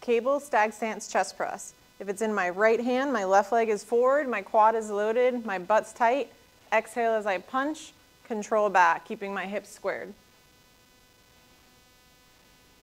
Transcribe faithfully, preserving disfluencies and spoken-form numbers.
cable stag stance chest press. If it's in my right hand, my left leg is forward, my quad is loaded, my butt's tight. Exhale as I punch, control back, keeping my hips squared.